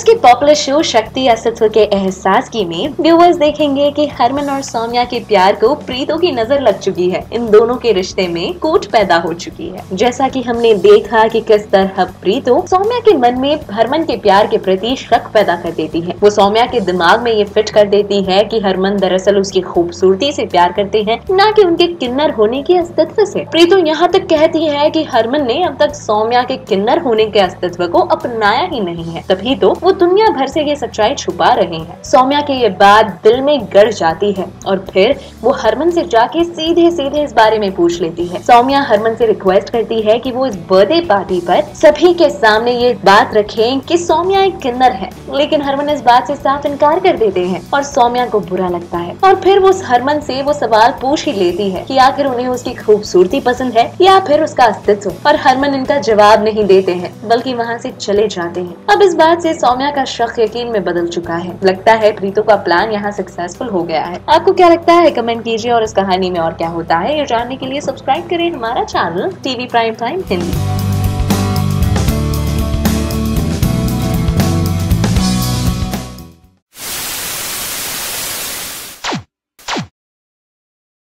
News के popular show शक्ति अस्तित्व के एहसास की में व्यूअर्स देखेंगे कि हरमन और सौम्या के प्यार को प्रीतों की नजर लग चुकी है। इन दोनों के रिश्ते में कूट पैदा हो चुकी है। जैसा कि हमने देखा कि किस तरह प्रीतों सौम्या के मन में हरमन के प्यार के प्रति शक पैदा कर देती है। वो सौम्या के दिमाग में ये फिट कर देती है कि हरमन दरअसल उसकी खूबसूरती से प्यार करते हैं, न कि उनके किन्नर होने के अस्तित्व से। प्रीतों यहाँ तक कहती है कि हरमन ने अब तक सौम्या के किन्नर होने के अस्तित्व को अपनाया ही नहीं है, तभी तो वो दुनिया भर से ये सच्चाई छुपा रहे हैं। सौम्या के ये बात दिल में गड़ जाती है और फिर वो हरमन से जाके सीधे सीधे इस बारे में पूछ लेती है। सौम्या हरमन से रिक्वेस्ट करती है कि वो इस बर्थडे पार्टी पर सभी के सामने ये बात रखें कि सौम्या एक किन्नर है, लेकिन हरमन इस बात से साफ इनकार कर देते हैं और सौम्या को बुरा लगता है। और फिर वो हरमन से वो सवाल पूछ ही लेती है कि आखिर उन्हें उसकी खूबसूरती पसंद है या फिर उसका अस्तित्व, और हरमन इनका जवाब नहीं देते हैं बल्कि वहाँ से चले जाते हैं। अब इस बात से सौम्या का शक यकीन में बदल चुका है। लगता है प्रीतों का प्लान यहाँ सक्सेसफुल हो गया है। आपको क्या लगता है कमेंट कीजिए और इस कहानी में और क्या होता है ये जानने के लिए सब्सक्राइब करें हमारा channel TV prime time Hindi.